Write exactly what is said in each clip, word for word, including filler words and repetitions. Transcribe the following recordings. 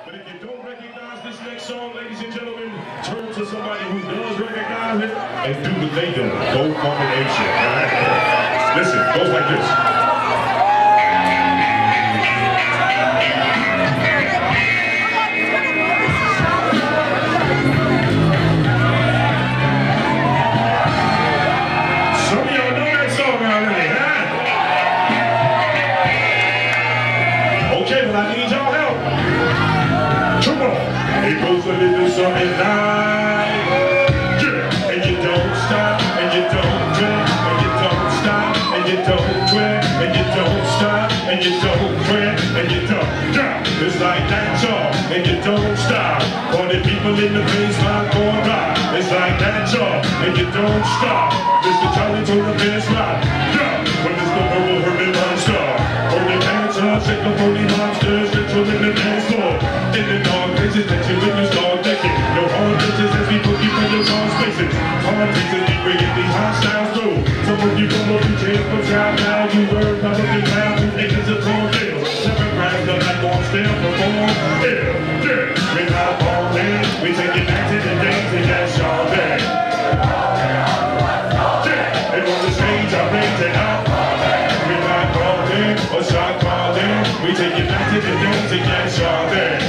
But if you don't recognize this next song, ladies and gentlemen, turn to somebody who does recognize it and do what they do. Go fucking ape shit. All right? Listen, it goes like this. It goes a little something like, yeah. And you don't stop, and you don't quit, and you don't stop, and you don't quit, and you don't stop, and you don't quit, and you don't stop. It's like that, y'all, and you don't stop. For the people in the baseline going by. It's like that, y'all, and you don't stop. Mister Charlie to the best ride, yeah. When it's the purple hermit monster, or the cancer, shake the booty monsters, controlling the dance floor. In the dark places that you when you start thinking. Your hard bitches as we put you in your wrong spaces. Hard places we bringing these hostiles through. So when you come up, you change from child now. You learn how to get loud, you niggas are torn deals. Never grab the night on still perform. Yeah, yeah. We not falling, we take it back to the days and that's all day. Yeah, and on the stage I raise it up. We not falling, or shot calling. We take it back to the days and that's all day.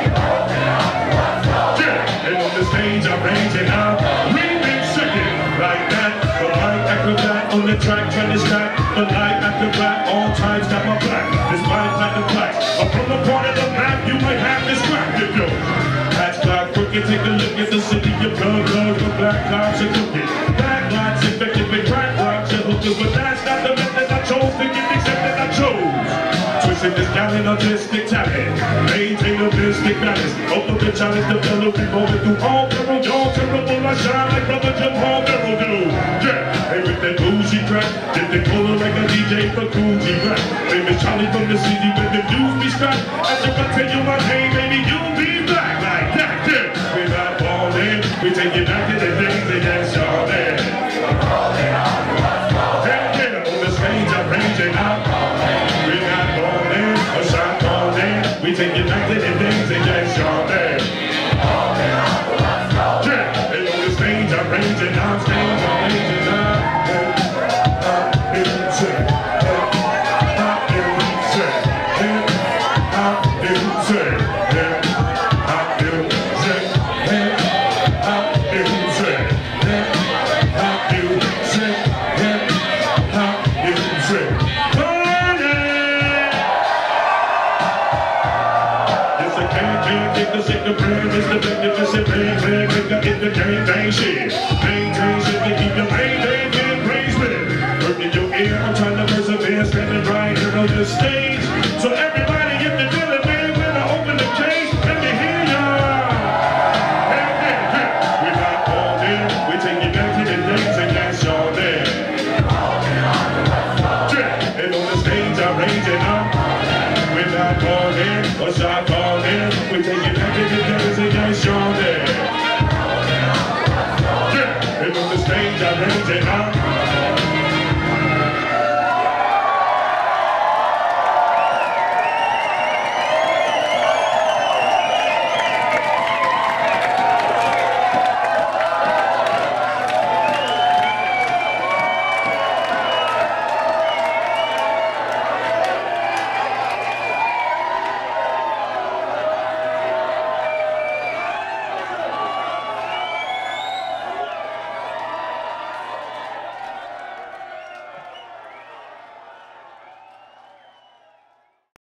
Stage I'm raging out, remix chicken like that. The mic acrobat on the track, trying to stack the night after rap. All times got my back. This mic like the blacks. Up from the part of the map, you might have this crack if you patch clock crooked. Take a look at the city of blood, blood, the black cops are cooking. Black lights infected with crack rocks and hookers, but that's not the method I chose to get accepted. I chose. Twisting this gallon artistic talent, maintain a mystic balance. Open the challenge, develop, revolving through all peril. Y'all terrible, I shine like brother Jim Paul Merrill do. Yeah, and with that bougie crap, dip the color like a D J for Coogee rap. Famous Charlie from the city with the dudes be strapped. After I tell you my name, baby, you'll be black like that. Yeah, we're not falling, we take it back to the days and that's all there. Yeah, yeah, on the stage I'm raging out. We take it back to the days and yes, y'all there. Yeah, and on the stage I'm raging, on stage I'm raging out. I'm insane. I'm insane. I'm insane. I'm insane. I'm insane. I'm insane. The brand is the magnificent bang bang, make up in the gang bang shit. Maintain shit to keep your main bang bang praise with. Work in your ear, I'm trying to persevere, standing right here on the stage. So everybody in the building, man, when I open the cage, let me hear y'all. Hey, hey, hey. We're not all there, we take it back to the days and that's y'all there. Yeah, and on the stage I'm raging up. We're not all there, or shot all there, we take it back to the days and that's y'all there. Yeah, and on the stage I'm raging up.